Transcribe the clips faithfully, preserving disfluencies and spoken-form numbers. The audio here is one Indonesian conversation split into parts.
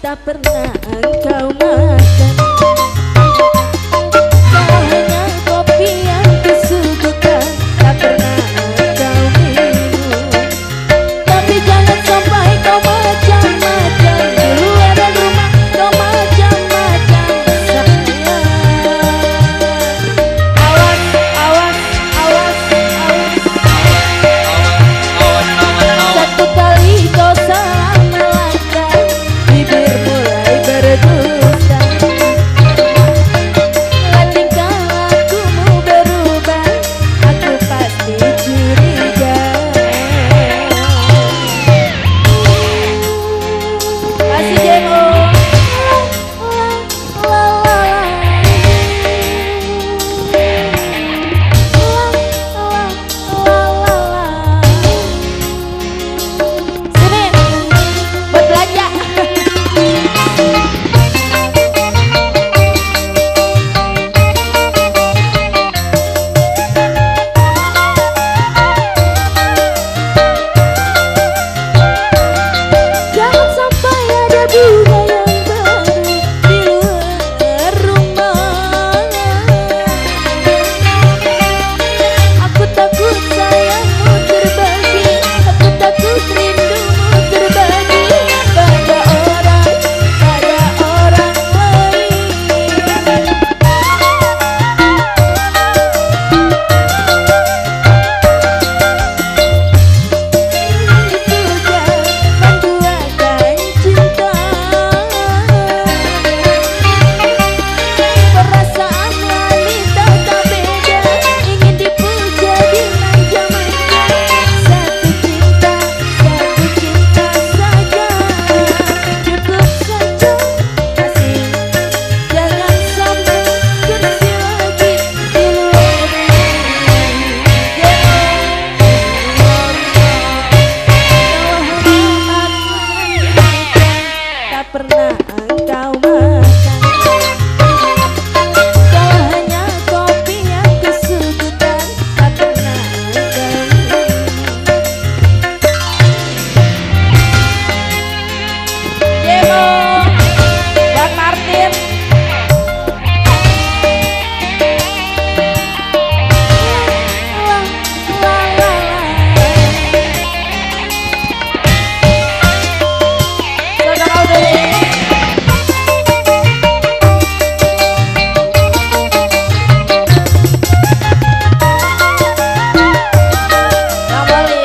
tak pernah engkau makan. Kau hanya kopi yang kusuguhkan, tak pernah engkau minum. Tapi jangan sampai kau macam-macam, di luar dan rumah kau macam-macam sayang. Awas, awas, awas, awas. Satu kali kau salah melangkah, bibir mulai berdusta. Lihat tingkah lakumu berubah, aku pasti curiga. Kasih demo. Sini buat belanja. Jangan sampai ada bunga yang baru di luar rumah. Aku takut sayangmu terbagi, aku takut rindumu terbagi pada orang, pada orang lain. Dipuja menduakan cinta, perasaan wanita tak beda, ingin dipuja dimanja-manja. Satu cinta, satu cinta saja, cukup saja kasih. Jangan sampai kursi lagi di luar tak pernah engkau makan. Kau hanya kopi yang kusuguhkan, tak pernah engkau minum. Demo Bang Martin. La, la, la, la. Saudara Udari. Yang Bali.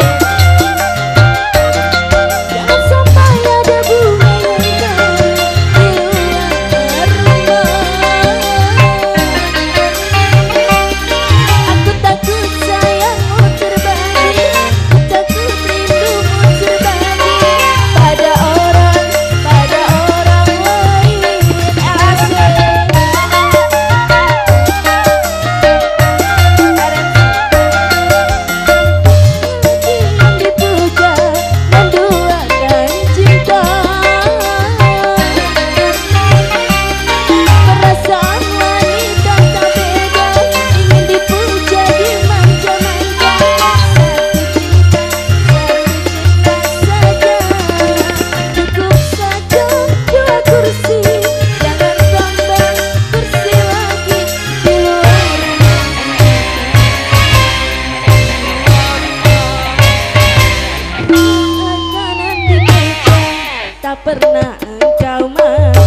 Jangan sampai ada bunga yang baru di luar rumah. Aku takut sayangmu terbagi, aku takut rindumu terbagi pada orang, pada orang lain. Asik. Yang dipuja menduakan cinta, perasaan wanita tak beda, ingin dipuja dimanja-manja. Satu cinta, satu cinta saja, cukup saja dua kursi. Jangan tambah kursi lagi di luar makanan dipuja, tak pernah engkau makan.